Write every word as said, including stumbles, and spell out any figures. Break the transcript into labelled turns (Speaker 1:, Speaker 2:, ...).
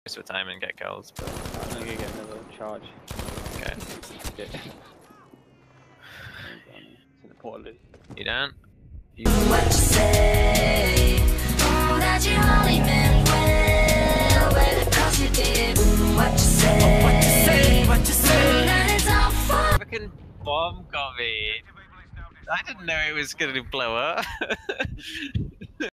Speaker 1: most of the time and get kills. But
Speaker 2: I'm gonna get another charge.
Speaker 1: okay.
Speaker 2: Yeah. To the portal.
Speaker 1: You don't? You...
Speaker 3: What you say? Oh, that you only meant well, well, cause you did. What you say? Oh, what you say? What you say? That it's all fun.
Speaker 1: Fucking bomb got me. I didn't know it was gonna blow up.